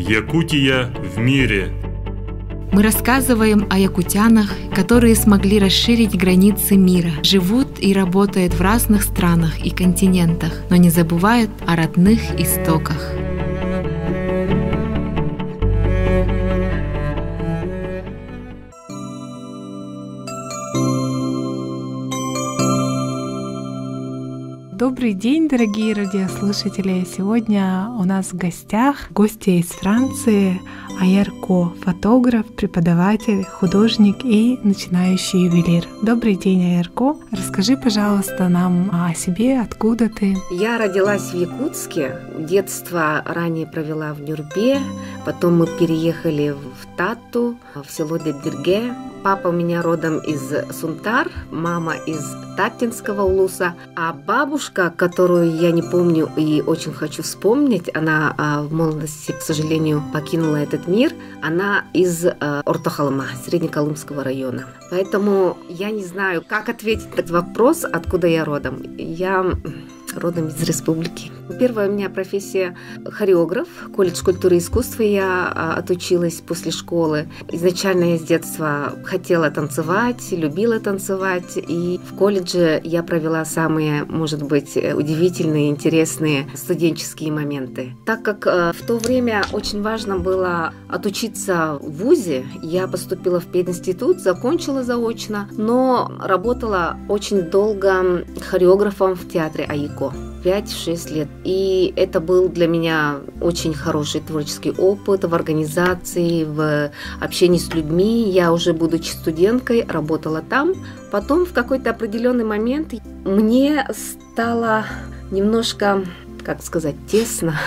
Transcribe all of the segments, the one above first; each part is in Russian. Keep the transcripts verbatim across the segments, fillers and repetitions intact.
Якутия в мире. Мы рассказываем о якутянах, которые смогли расширить границы мира, живут и работают в разных странах и континентах, но не забывают о родных истоках. Добрый день, дорогие радиослушатели! Сегодня у нас в гостях гостья из Франции Аярко, фотограф, преподаватель, художник и начинающий ювелир. Добрый день, Аярко! Расскажи, пожалуйста, нам о себе, откуда ты? Я родилась в Якутске, детство ранее провела в Нюрбе, потом мы переехали в Тату, в село Дедирге. Папа у меня родом из Сунтар, мама из Татинского улуса, а бабушка, которую я не помню и очень хочу вспомнить, она а, в молодости, к сожалению, покинула этот мир, она из а, Ортохолма, Среднеколымского района. Поэтому я не знаю, как ответить на этот вопрос, откуда я родом. Я родом из республики. Первая у меня профессия хореограф, колледж культуры и искусства я отучилась после школы. Изначально я с детства хотела танцевать, любила танцевать, и в колледже я провела самые, может быть, удивительные, интересные студенческие моменты. Так как в то время очень важно было отучиться в вузе, я поступила в пединститут, закончила заочно, но работала очень долго хореографом в театре АИКО. пять-шесть лет. И это был для меня очень хороший творческий опыт в организации, в общении с людьми. Я уже, будучи студенткой, работала там. Потом в какой-то определенный момент мне стало немножко, как сказать, тесно.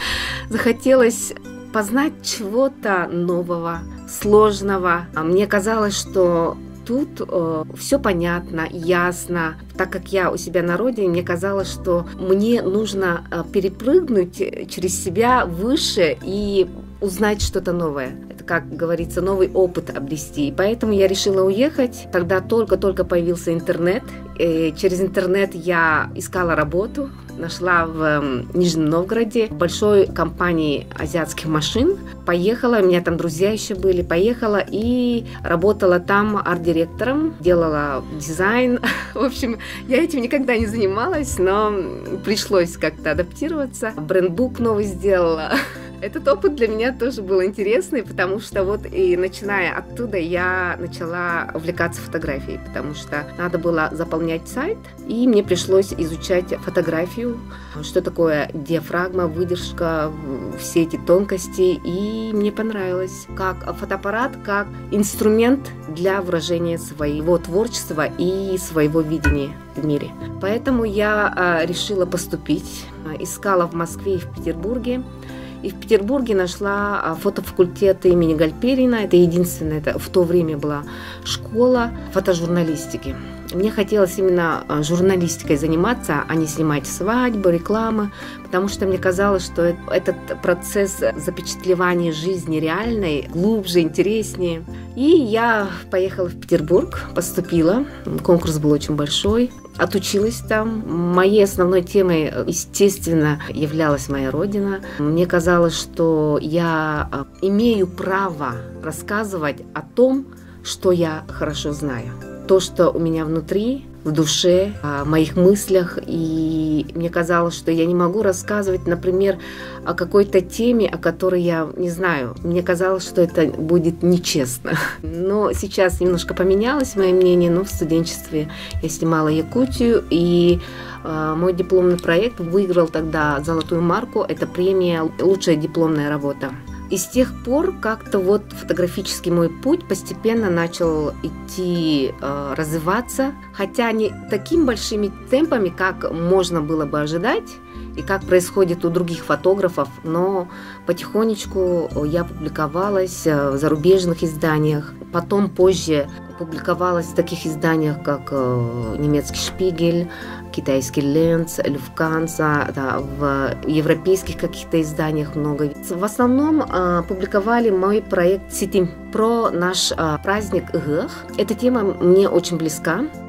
Захотелось познать чего-то нового, сложного. Мне казалось, что тут э, все понятно, ясно. Так как я у себя на родине, мне казалось, что мне нужно э, перепрыгнуть через себя выше и узнать что-то новое. Это, как говорится, новый опыт обрести. И поэтому я решила уехать. Тогда только-только появился интернет. И через интернет я искала работу. Нашла в Нижнем Новгороде в большой компании азиатских машин. Поехала, у меня там друзья еще были. Поехала и работала там арт-директором, делала дизайн. В общем, я этим никогда не занималась, но пришлось как-то адаптироваться. Брендбук новый сделала. Этот опыт для меня тоже был интересный, потому что вот и начиная оттуда я начала увлекаться фотографией, потому что надо было заполнять сайт, и мне пришлось изучать фотографию, что такое диафрагма, выдержка, все эти тонкости, и мне понравилось как фотоаппарат, как инструмент для выражения своего творчества и своего видения в мире. Поэтому я решила поступить, искала в Москве и в Петербурге. И в Петербурге нашла фотофакультет имени Гальперина. Это единственная, это в то время была школа фотожурналистики. Мне хотелось именно журналистикой заниматься, а не снимать свадьбы, рекламы, потому что мне казалось, что этот процесс запечатлевания жизни реальной глубже, интереснее. И я поехала в Петербург, поступила. Конкурс был очень большой. Отучилась там. Моей основной темой, естественно, являлась моя родина. Мне казалось, что я имею право рассказывать о том, что я хорошо знаю. То, что у меня внутри, в душе, о моих мыслях. И мне казалось, что я не могу рассказывать, например, о какой-то теме, о которой я не знаю. Мне казалось, что это будет нечестно. Но сейчас немножко поменялось мое мнение. Но в студенчестве я снимала Якутию, и э, мой дипломный проект выиграл тогда золотую марку. Это премия «Лучшая дипломная работа». И с тех пор как-то вот фотографический мой путь постепенно начал идти, э, развиваться, хотя не такими большими темпами, как можно было бы ожидать, и как происходит у других фотографов, но потихонечку я публиковалась в зарубежных изданиях, потом позже публиковалась в таких изданиях, как немецкий «Шпигель», китайский «Ленц», «Люфтганза», да, в европейских каких-то изданиях много. В основном э, публиковали мой проект «Ситим» про наш э, праздник Игых. Эта тема мне очень близка.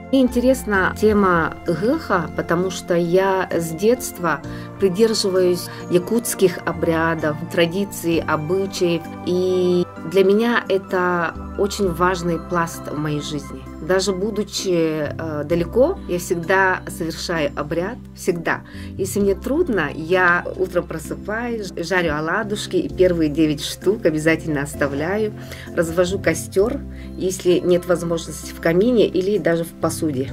Мне интересна тема геха, потому что я с детства придерживаюсь якутских обрядов, традиций, обычаев. И для меня это очень важный пласт в моей жизни. Даже будучи э, далеко, я всегда совершаю обряд, всегда. Если мне трудно, я утром просыпаюсь, жарю оладушки, и первые девять штук обязательно оставляю, развожу костер, если нет возможности в камине или даже в посуде.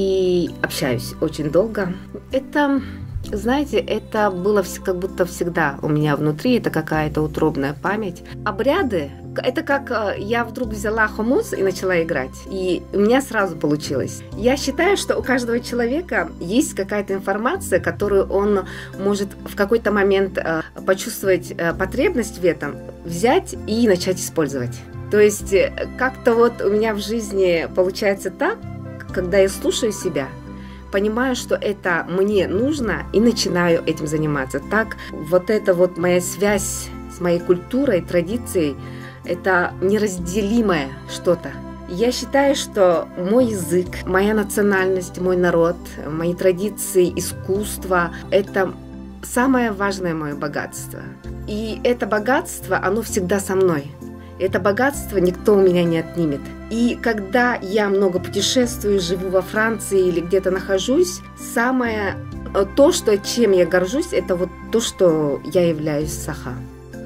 И общаюсь очень долго. Это... Знаете, это было как будто всегда у меня внутри, это какая-то утробная память. Обряды, это как я вдруг взяла хомус и начала играть, и у меня сразу получилось. Я считаю, что у каждого человека есть какая-то информация, которую он может в какой-то момент почувствовать потребность в этом, взять и начать использовать. То есть как-то вот у меня в жизни получается так, когда я слушаю себя, понимаю, что это мне нужно, и начинаю этим заниматься. Так, вот эта вот моя связь с моей культурой, традицией, это неразделимое что-то. Я считаю, что мой язык, моя национальность, мой народ, мои традиции, искусство – это самое важное мое богатство. И это богатство, оно всегда со мной. Это богатство никто у меня не отнимет. И когда я много путешествую, живу во Франции или где-то нахожусь, самое то, что, чем я горжусь, это вот то, что я являюсь саха.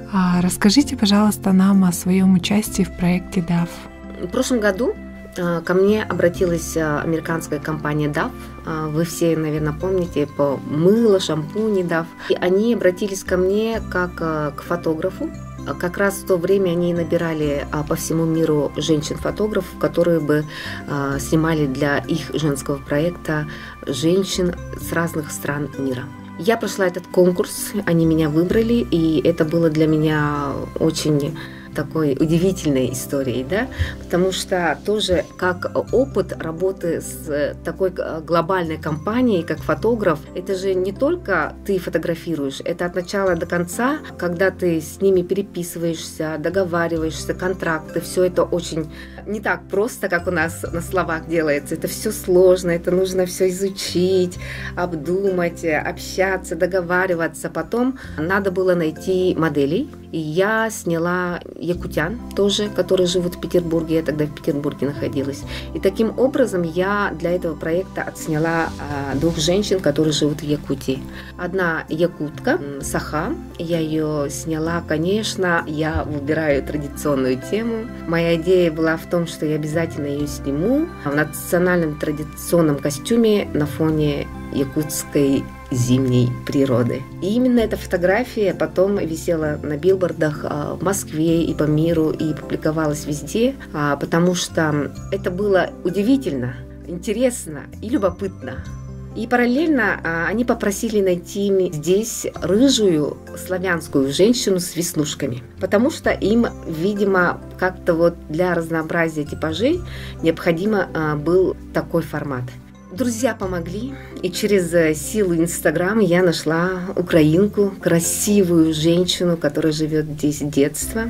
А расскажите, пожалуйста, нам о своем участии в проекте даф. В прошлом году ко мне обратилась американская компания даф. Вы все, наверное, помните по мылу, шампуни даф. И они обратились ко мне как к фотографу. Как раз в то время они набирали по всему миру женщин-фотографов, которые бы снимали для их женского проекта женщин с разных стран мира. Я прошла этот конкурс, они меня выбрали, и это было для меня очень такой удивительной историей, да, потому что тоже как опыт работы с такой глобальной компанией, как фотограф, это же не только ты фотографируешь, это от начала до конца, когда ты с ними переписываешься, договариваешься, контракты, все это очень не так просто, как у нас на словах делается, это все сложно, это нужно все изучить, обдумать, общаться, договариваться, потом надо было найти моделей, и я сняла якутян тоже, которые живут в Петербурге, я тогда в Петербурге находилась. И таким образом я для этого проекта отсняла а, двух женщин, которые живут в Якутии. Одна якутка, саха, я ее сняла, конечно, я выбираю традиционную тему. Моя идея была в том, что я обязательно ее сниму в национальном традиционном костюме на фоне якутской зимней природы. И именно эта фотография потом висела на билбордах в Москве и по миру, и публиковалась везде, потому что это было удивительно, интересно и любопытно. И параллельно они попросили найти здесь рыжую славянскую женщину с веснушками, потому что им, видимо, как-то вот для разнообразия типажей необходимо был такой формат. Друзья помогли, и через силу Инстаграма я нашла украинку, красивую женщину, которая живет здесь с детства,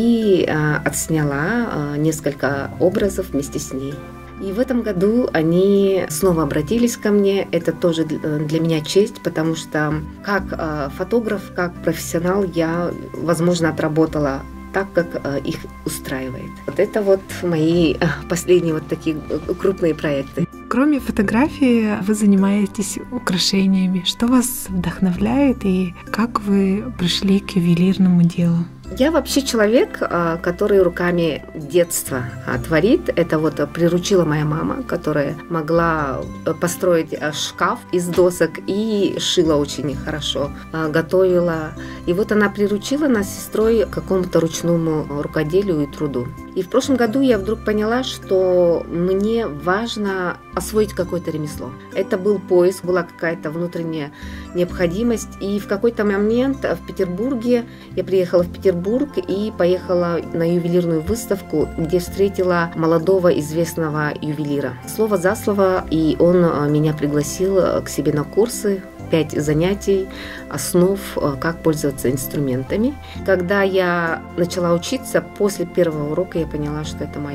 и а, отсняла а, несколько образов вместе с ней. И в этом году они снова обратились ко мне. Это тоже для меня честь, потому что как а, фотограф, как профессионал я, возможно, отработала так, как э, их устраивает. Вот это вот мои э, последние вот такие крупные проекты. Кроме фотографии, вы занимаетесь украшениями. Что вас вдохновляет и как вы пришли к ювелирному делу? Я вообще человек, который руками детства творит. Это вот приручила моя мама, которая могла построить шкаф из досок и шила очень хорошо, готовила. И вот она приручила нас с сестрой к какому-то ручному рукоделию и труду. И в прошлом году я вдруг поняла, что мне важно освоить какое-то ремесло. Это был поиск, была какая-то внутренняя необходимость. И в какой-то момент в Петербурге, я приехала в Петербург, и поехала на ювелирную выставку, где встретила молодого известного ювелира. Слово за слово, и он меня пригласил к себе на курсы, пять занятий, основ, как пользоваться инструментами. Когда я начала учиться, после первого урока я поняла, что это мое.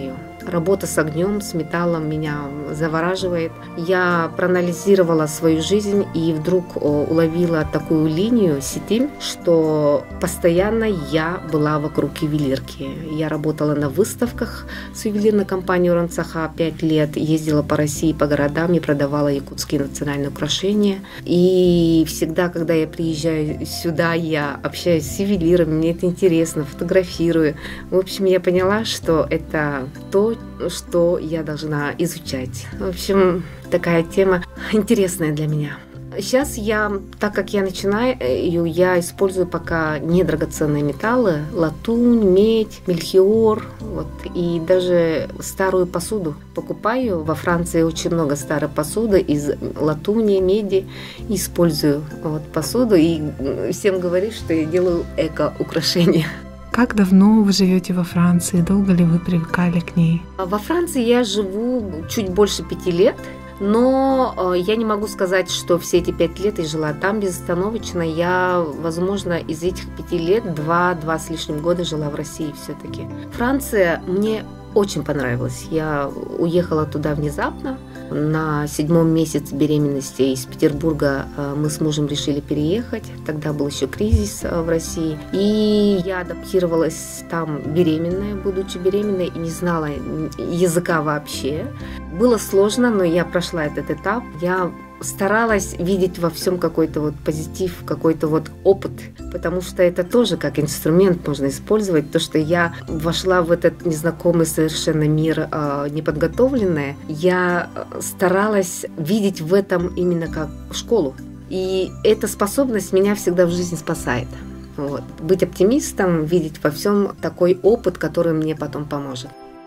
Работа с огнем, с металлом меня завораживает. Я проанализировала свою жизнь и вдруг уловила такую линию сети, что постоянно я была вокруг ювелирки. Я работала на выставках с ювелирной компанией Уранцаха пять лет, ездила по России, по городам и продавала якутские национальные украшения. И всегда, когда я приезжаю сюда, я общаюсь с ювелирами, мне это интересно, фотографирую. В общем, я поняла, что это то, что я должна изучать. В общем, такая тема интересная для меня. Сейчас я, так как я начинаю, я использую пока недрагоценные металлы, латунь, медь, мельхиор, вот, и даже старую посуду покупаю. Во Франции очень много старой посуды из латуни, меди, использую вот, посуду и всем говорю, что я делаю эко-украшения. Как давно вы живете во Франции? Долго ли вы привыкали к ней? Во Франции я живу чуть больше пяти лет. Но я не могу сказать, что все эти пять лет я жила там безостановочно. Я, возможно, из этих пяти лет два-два с лишним года жила в России все-таки. Франция мне очень понравилась. Я уехала туда внезапно. На седьмом месяце беременности из Петербурга мы с мужем решили переехать. Тогда был еще кризис в России. И я адаптировалась там беременная, будучи беременной, и не знала языка вообще. Было сложно, но я прошла этот этап. Я старалась видеть во всем какой-то вот позитив, какой-то вот опыт, потому что это тоже как инструмент можно использовать. То, что я вошла в этот незнакомый совершенно мир э, неподготовленная, я старалась видеть в этом именно как школу. И эта способность меня всегда в жизни спасает. Вот. Быть оптимистом, видеть во всем такой опыт, который мне потом поможет.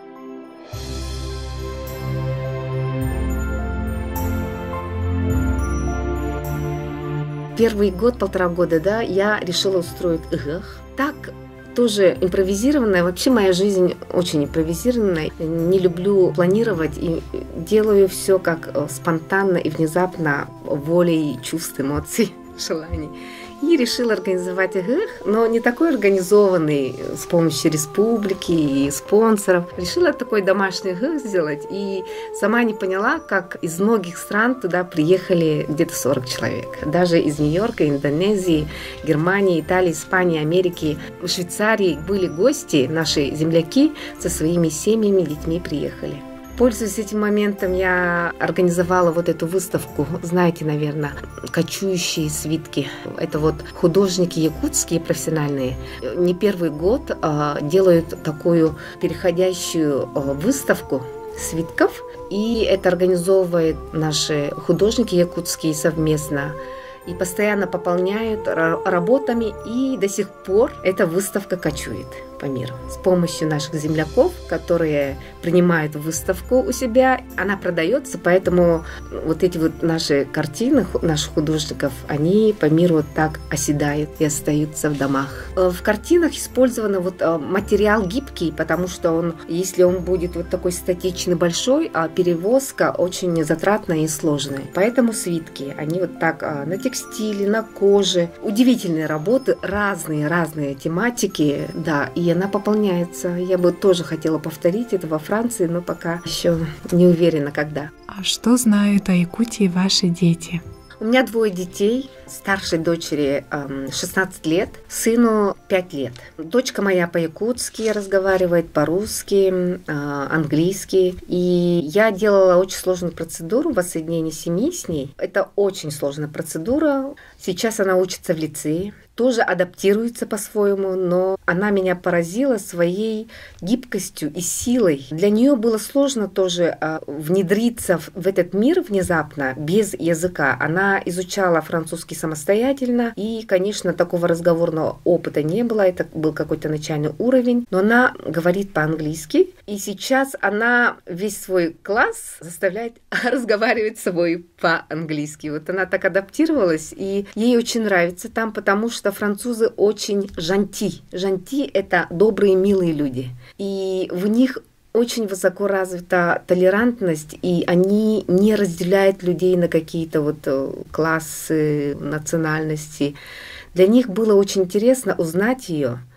Первый год, полтора года, да, я решила устроить ИГЭХ. Так, тоже импровизированная. Вообще моя жизнь очень импровизированная. Не люблю планировать и делаю все как спонтанно и внезапно, волей чувств, эмоций, желаний. И решила организовать ИГЭХ, но не такой организованный с помощью республики и спонсоров. Решила такой домашний ИГЭХ сделать и сама не поняла, как из многих стран туда приехали где-то сорок человек. Даже из Нью-Йорка, Индонезии, Германии, Италии, Испании, Америки, Швейцарии были гости, наши земляки со своими семьями, детьми приехали. Пользуясь этим моментом, я организовала вот эту выставку, знаете, наверное, «Кочующие свитки». Это вот художники якутские профессиональные. Не первый год а, делают такую переходящую а, выставку свитков. И это организовывают наши художники якутские совместно. И постоянно пополняют работами, и до сих пор эта выставка кочует по миру. С помощью наших земляков, которые принимают выставку у себя, она продается, поэтому вот эти вот наши картины, наших художников, они по миру вот так оседают и остаются в домах. В картинах использован вот материал гибкий, потому что он, если он будет вот такой статичный, большой, а перевозка очень затратная и сложная. Поэтому свитки, они вот так на текстиле, на коже. Удивительные работы, разные-разные тематики, да, и она пополняется. Я бы тоже хотела повторить это во Франции, но пока еще не уверена, когда. А что знают о Якутии ваши дети? У меня двое детей. Старшей дочери шестнадцать лет, сыну пять лет. Дочка моя по-якутски разговаривает, по-русски, английски. И я делала очень сложную процедуру воссоединения семьи с ней. Это очень сложная процедура. Сейчас она учится в лицее. Тоже адаптируется по-своему, но она меня поразила своей гибкостью и силой. Для нее было сложно тоже внедриться в этот мир внезапно, без языка. Она изучала французский самостоятельно, и, конечно, такого разговорного опыта не было, это был какой-то начальный уровень, но она говорит по-английски, и сейчас она весь свой класс заставляет разговаривать с собой по-английски. Вот она так адаптировалась, и ей очень нравится там, потому что французы очень жанти. Жанти – это добрые, милые люди. И в них очень высоко развита толерантность, и они не разделяют людей на какие-то вот классы, национальности. Для них было очень интересно узнать ее,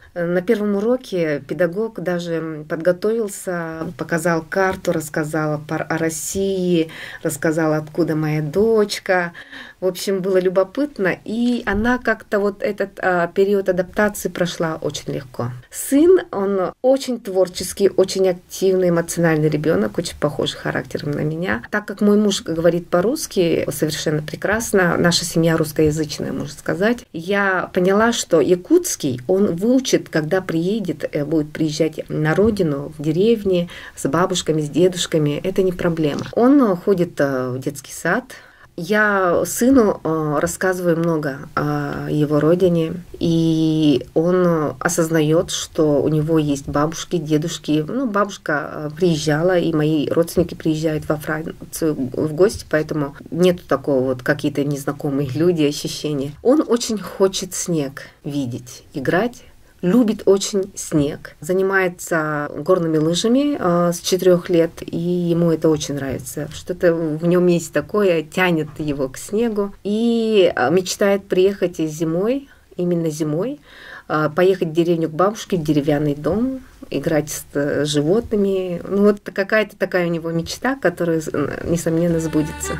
На первом уроке педагог даже подготовился, показал карту, рассказал о России, рассказал, откуда моя дочка. В общем, было любопытно, и она как-то вот этот а, период адаптации прошла очень легко. Сын, он очень творческий, очень активный, эмоциональный ребенок, очень похожий характером на меня. Так как мой муж говорит по-русски совершенно прекрасно, наша семья русскоязычная, можно сказать, я поняла, что якутский он выучит, когда приедет, будет приезжать на родину, в деревне, с бабушками, с дедушками. Это не проблема. Он ходит в детский сад. Я сыну рассказываю много о его родине, и он осознает, что у него есть бабушки, дедушки. Ну, бабушка приезжала, и мои родственники приезжают во Францию в гости, поэтому нету такого вот какие-то незнакомые люди, ощущения. Он очень хочет снег видеть, играть. Любит очень снег, занимается горными лыжами э, с четырех лет, и ему это очень нравится. Что-то в нем есть такое, тянет его к снегу, и мечтает приехать зимой, именно зимой, э, поехать в деревню к бабушке, в деревянный дом, играть с э, животными. Ну вот какая-то такая у него мечта, которая, несомненно, сбудется.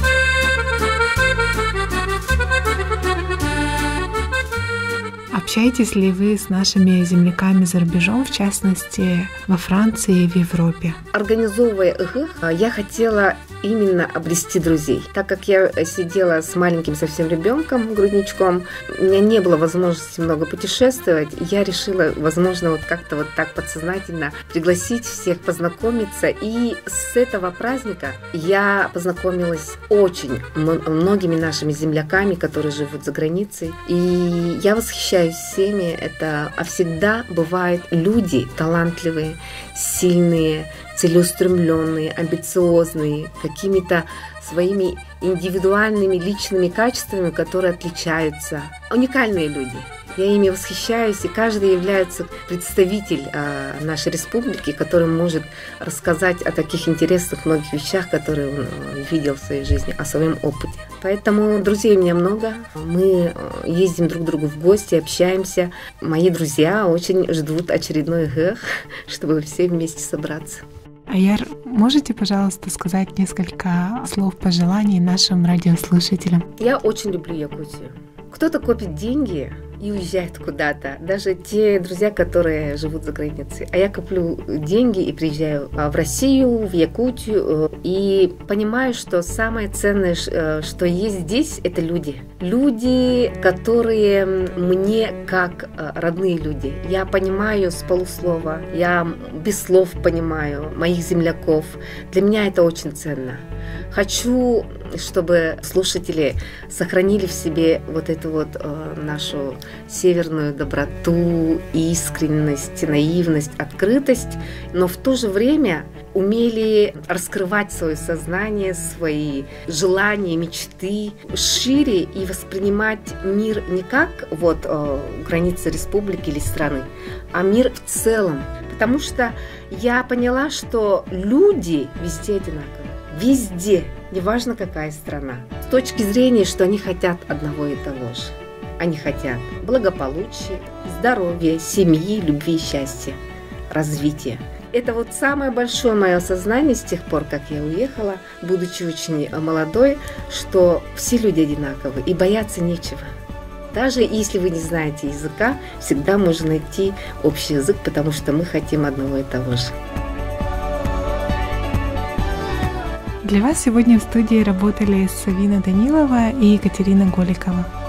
Общаетесь ли вы с нашими земляками за рубежом, в частности, во Франции и в Европе? Организовывая ИГ, я хотела именно обрести друзей. Так как я сидела с маленьким совсем ребенком, грудничком, у меня не было возможности много путешествовать, я решила, возможно, вот как-то вот так подсознательно пригласить всех познакомиться. И с этого праздника я познакомилась очень многими нашими земляками, которые живут за границей. И я восхищаюсь всеми. Это, а всегда бывают люди талантливые, сильные, целеустремленные, амбициозные, какими-то своими индивидуальными личными качествами, которые отличаются. Уникальные люди. Я ими восхищаюсь, и каждый является представитель а, нашей республики, который может рассказать о таких интересных многих вещах, которые он видел в своей жизни, о своем опыте. Поэтому друзей у меня много. Мы ездим друг к другу в гости, общаемся. Мои друзья очень ждут очередной ИГ, чтобы все вместе собраться. Аяр, можете, пожалуйста, сказать несколько слов пожеланий нашим радиослушателям? Я очень люблю Якутию. Кто-то копит деньги и уезжает куда-то. Даже те друзья, которые живут за границей. А я коплю деньги и приезжаю в Россию, в Якутию. И понимаю, что самое ценное, что есть здесь, это люди. Люди, которые мне как родные люди. Я понимаю с полуслова, я без слов понимаю моих земляков. Для меня это очень ценно. Хочу, чтобы слушатели сохранили в себе вот эту вот э, нашу северную доброту, искренность, наивность, открытость, но в то же время умели раскрывать свое сознание, свои желания, мечты шире и воспринимать мир не как вот э, границы республики или страны, а мир в целом. Потому что я поняла, что люди везде одинаковы. Везде, неважно какая страна. С точки зрения, что они хотят одного и того же. Они хотят благополучия, здоровья, семьи, любви, счастья, развития. Это вот самое большое мое осознание с тех пор, как я уехала, будучи очень молодой, что все люди одинаковы и бояться нечего. Даже если вы не знаете языка, всегда можно найти общий язык, потому что мы хотим одного и того же. Для вас сегодня в студии работали Савина Данилова и Екатерина Голикова.